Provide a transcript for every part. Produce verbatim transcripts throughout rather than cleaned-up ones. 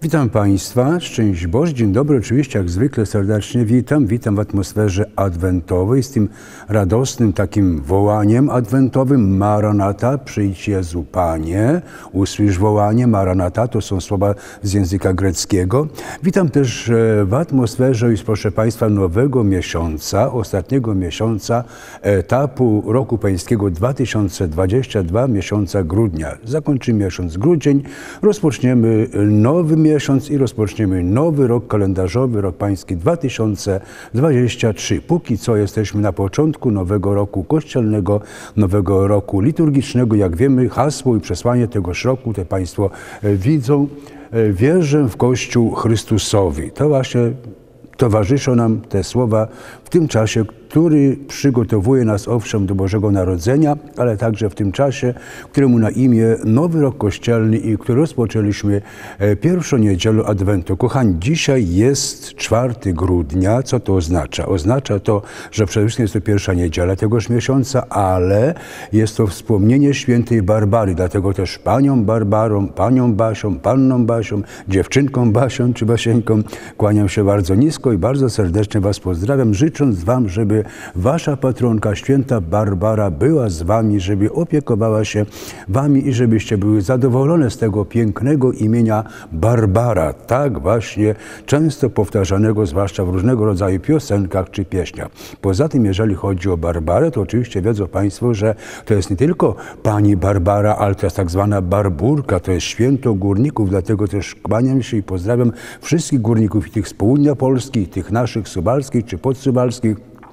Witam Państwa, szczęść Boże, dzień dobry, oczywiście jak zwykle serdecznie witam, witam w atmosferze adwentowej z tym radosnym takim wołaniem adwentowym Maranata, przyjdź Jezu Panie, usłysz wołanie Maranata, to są słowa z języka greckiego. Witam też w atmosferze, już proszę Państwa, nowego miesiąca, ostatniego miesiąca etapu roku pańskiego dwa tysiące dwudziestego drugiego, miesiąca grudnia. Zakończymy miesiąc grudzień, rozpoczniemy nowy miesiąc i rozpoczniemy nowy rok kalendarzowy, rok pański dwa tysiące dwudziesty trzeci. Póki co jesteśmy na początku nowego roku kościelnego, nowego roku liturgicznego. Jak wiemy, hasło i przesłanie tegoż roku, te Państwo widzą, wierzę w Kościół Chrystusowi. To właśnie towarzyszą nam te słowa w tym czasie, który przygotowuje nas owszem do Bożego Narodzenia, ale także w tym czasie, któremu na imię Nowy Rok Kościelny i który rozpoczęliśmy pierwszą niedzielę Adwentu. Kochani, dzisiaj jest czwartego grudnia. Co to oznacza? Oznacza to, że przede wszystkim jest to pierwsza niedziela tegoż miesiąca, ale jest to wspomnienie świętej Barbary. Dlatego też panią Barbarą, panią Basią, panną Basią, dziewczynką Basią czy Basieńką kłaniam się bardzo nisko i bardzo serdecznie Was pozdrawiam, życząc Wam, żeby Wasza patronka, święta Barbara, była z Wami, żeby opiekowała się Wami i żebyście były zadowolone z tego pięknego imienia Barbara. Tak właśnie często powtarzanego, zwłaszcza w różnego rodzaju piosenkach czy pieśniach. Poza tym, jeżeli chodzi o Barbarę, to oczywiście wiedzą Państwo, że to jest nie tylko pani Barbara, ale to jest tak zwana Barburka, to jest święto górników, dlatego też kłaniam się i pozdrawiam wszystkich górników i tych z południa Polski, i tych naszych subalskich czy podsubalskich,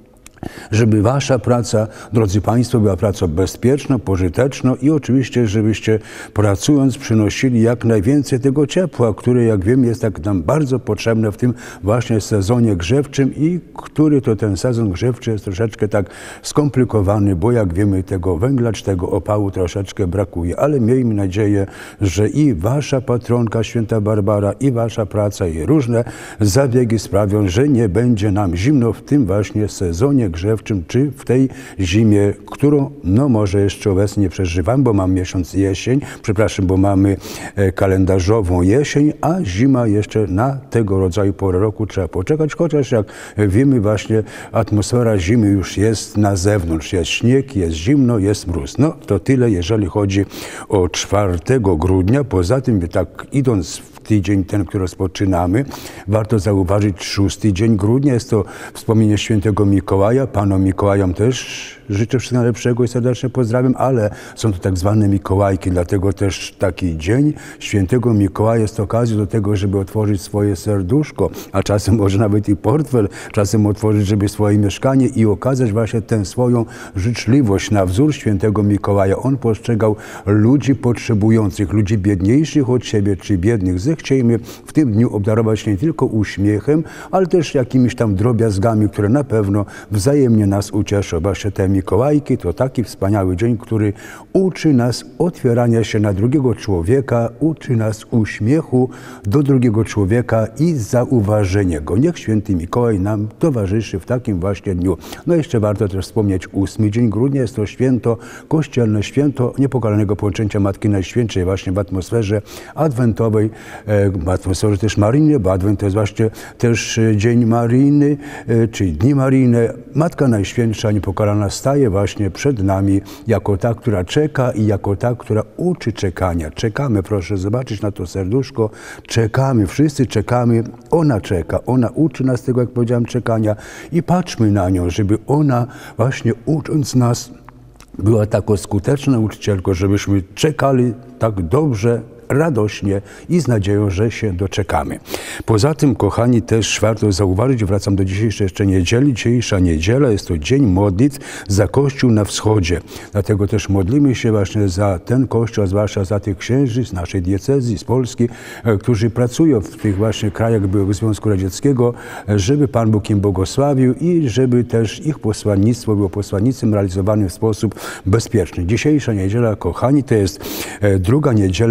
żeby Wasza praca, drodzy Państwo, była pracą bezpieczną, pożyteczną i oczywiście, żebyście pracując przynosili jak najwięcej tego ciepła, które, jak wiem, jest tak nam bardzo potrzebne w tym właśnie sezonie grzewczym i który to ten sezon grzewczy jest troszeczkę tak skomplikowany, bo jak wiemy, tego węgla czy tego opału troszeczkę brakuje, ale miejmy nadzieję, że i Wasza patronka, święta Barbara, i Wasza praca i różne zabiegi sprawią, że nie będzie nam zimno w tym właśnie sezonie grzewczym, czy w tej zimie, którą no może jeszcze obecnie nie przeżywam, bo mam miesiąc jesień, przepraszam, bo mamy kalendarzową jesień, a zima jeszcze na tego rodzaju porę roku trzeba poczekać, chociaż jak wiemy właśnie atmosfera zimy już jest na zewnątrz, jest śnieg, jest zimno, jest mróz. No to tyle, jeżeli chodzi o czwartego grudnia. Poza tym, tak idąc w tydzień ten, który rozpoczynamy, warto zauważyć szósty dzień grudnia. Jest to wspomnienie świętego Mikołaja. Panom Mikołajom też życzę wszystkiego najlepszego i serdecznie pozdrawiam, ale są to tak zwane Mikołajki, dlatego też taki dzień świętego Mikołaja jest okazją do tego, żeby otworzyć swoje serduszko, a czasem może nawet i portfel, czasem otworzyć, żeby swoje mieszkanie i okazać właśnie tę swoją życzliwość na wzór świętego Mikołaja. On postrzegał ludzi potrzebujących, ludzi biedniejszych od siebie czy biednych. Zechciejmy w tym dniu obdarować nie tylko uśmiechem, ale też jakimiś tam drobiazgami, które na pewno wzajemnie nas ucieszą. Właśnie te Mikołajki to taki wspaniały dzień, który uczy nas otwierania się na drugiego człowieka, uczy nas uśmiechu do drugiego człowieka i zauważenia go. Niech święty Mikołaj nam towarzyszy w takim właśnie dniu. No jeszcze warto też wspomnieć ósmy dzień grudnia. Jest to święto kościelne, święto niepokalanego poczęcia Matki Najświętszej właśnie w atmosferze adwentowej, w atmosferze też maryjnej, bo adwent to jest właśnie też dzień maryjny, czyli dni maryjne. Matka Najświętsza niepokalana staje właśnie przed nami jako ta, która czeka i jako ta, która uczy czekania. Czekamy, proszę zobaczyć na to serduszko, czekamy, wszyscy czekamy, ona czeka, ona uczy nas tego, jak powiedziałem, czekania i patrzmy na nią, żeby ona właśnie ucząc nas była taką skuteczną nauczycielką, żebyśmy czekali tak dobrze, radośnie i z nadzieją, że się doczekamy. Poza tym, kochani, też warto zauważyć, wracam do dzisiejszej jeszcze niedzieli. Dzisiejsza niedziela jest to dzień modlitw za Kościół na wschodzie. Dlatego też modlimy się właśnie za ten Kościół, a zwłaszcza za tych księży z naszej diecezji, z Polski, którzy pracują w tych właśnie krajach byłego Związku Radzieckiego, żeby Pan Bóg im błogosławił i żeby też ich posłannictwo było posłannictwem realizowanym w sposób bezpieczny. Dzisiejsza niedziela, kochani, to jest druga niedziela Adwentu,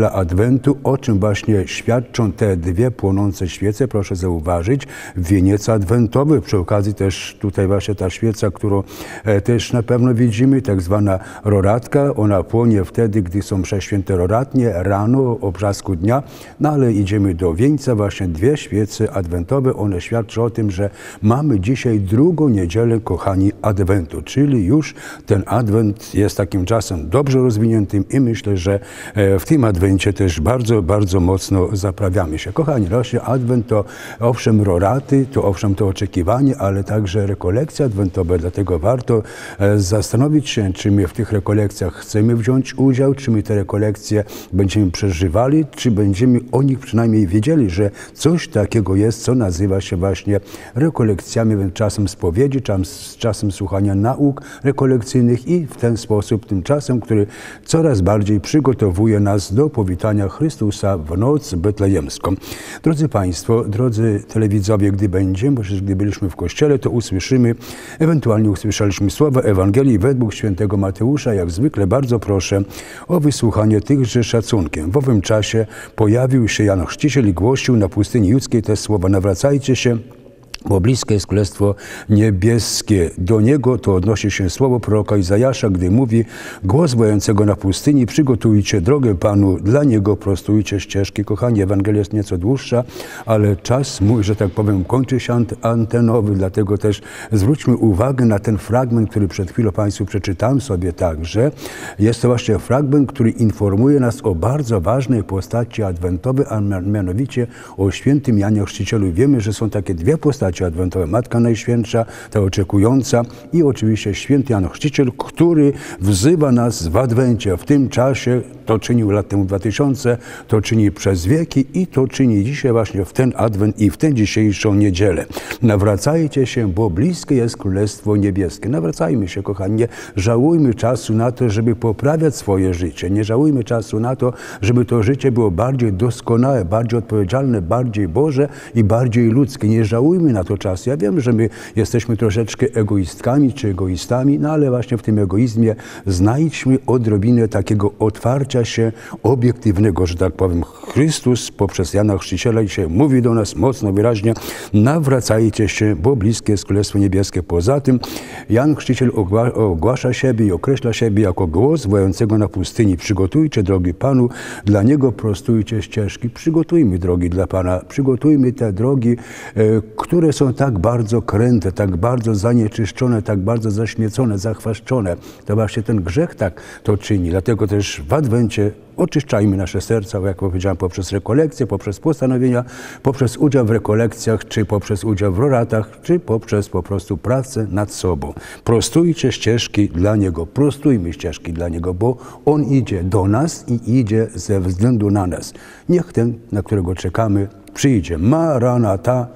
Adwentu, o czym właśnie świadczą te dwie płonące świece. Proszę zauważyć, wieniec adwentowy, przy okazji też tutaj właśnie ta świeca, którą e, też na pewno widzimy, tak zwana roratka. Ona płonie wtedy, gdy są msze święte roratnie, rano, o brzasku dnia, no ale idziemy do wieńca, właśnie dwie świece adwentowe. One świadczą o tym, że mamy dzisiaj drugą niedzielę, kochani, Adwentu, czyli już ten Adwent jest takim czasem dobrze rozwiniętym i myślę, że w tym Adwencie też bardzo, bardzo mocno zaprawiamy się. Kochani, właśnie Adwent to owszem roraty, to owszem to oczekiwanie, ale także rekolekcje adwentowe, dlatego warto zastanowić się, czy my w tych rekolekcjach chcemy wziąć udział, czy my te rekolekcje będziemy przeżywali, czy będziemy o nich przynajmniej wiedzieli, że coś takiego jest, co nazywa się właśnie rekolekcjami, czasem spowiedzi, czasem słuchania nauk rekolekcyjnych i w ten sposób tym czasem, który coraz bardziej przygotowuje nas do powitania Chrystusa w noc betlejemską. Drodzy Państwo, drodzy telewidzowie, gdy będziemy, bo gdy byliśmy w kościele, to usłyszymy, ewentualnie usłyszeliśmy słowa Ewangelii według świętego Mateusza. Jak zwykle bardzo proszę o wysłuchanie tychże szacunkiem. W owym czasie pojawił się Jan Chrzciciel i głosił na pustyni judzkiej te słowa: nawracajcie się, bo bliskie jest Królestwo Niebieskie. Do niego to odnosi się słowo proroka Izajasza, gdy mówi: głos wołającego na pustyni, przygotujcie drogę Panu, dla niego prostujcie ścieżki. Kochani, Ewangelia jest nieco dłuższa, ale czas mój, że tak powiem, kończy się antenowy, dlatego też zwróćmy uwagę na ten fragment, który przed chwilą Państwu przeczytałem sobie także. Jest to właśnie fragment, który informuje nas o bardzo ważnej postaci adwentowej, a mianowicie o świętym Janie Chrzcicielu. Wiemy, że są takie dwie postaci adwentowe: Matka Najświętsza, ta oczekująca, i oczywiście święty Jan Chrzciciel, który wzywa nas w Adwencie. W tym czasie to czynił lat temu dwa tysiące, to czyni przez wieki i to czyni dzisiaj właśnie w ten Adwent i w tę dzisiejszą niedzielę. Nawracajcie się, bo bliskie jest Królestwo Niebieskie. Nawracajmy się, kochani, nie żałujmy czasu na to, żeby poprawiać swoje życie. Nie żałujmy czasu na to, żeby to życie było bardziej doskonałe, bardziej odpowiedzialne, bardziej Boże i bardziej ludzkie. Nie żałujmy na to czasu. Ja wiem, że my jesteśmy troszeczkę egoistkami czy egoistami, no ale właśnie w tym egoizmie znajdźmy odrobinę takiego otwarcia się obiektywnego, że tak powiem. Chrystus poprzez Jana Chrzciciela dzisiaj mówi do nas mocno, wyraźnie: nawracajcie się, bo bliskie jest Królestwo Niebieskie. Poza tym Jan Chrzciciel ogłasza siebie i określa siebie jako głos wołającego na pustyni: przygotujcie drogi Panu, dla niego prostujcie ścieżki. Przygotujmy drogi dla Pana, przygotujmy te drogi, które są tak bardzo kręte, tak bardzo zanieczyszczone, tak bardzo zaśmiecone, zachwaszczone. To właśnie ten grzech tak to czyni. Dlatego też w Adwencie oczyszczajmy nasze serca, jak powiedziałem, poprzez rekolekcje, poprzez postanowienia, poprzez udział w rekolekcjach, czy poprzez udział w roratach, czy poprzez po prostu pracę nad sobą. Prostujcie ścieżki dla Niego, prostujmy ścieżki dla Niego, bo On idzie do nas i idzie ze względu na nas. Niech ten, na którego czekamy, przyjdzie. Maranata,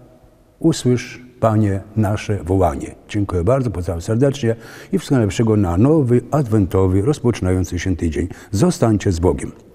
usłysz, Panie, nasze wołanie. Dziękuję bardzo, pozdrawiam serdecznie i wszystkiego najlepszego na nowy, adwentowy, rozpoczynający się tydzień. Zostańcie z Bogiem.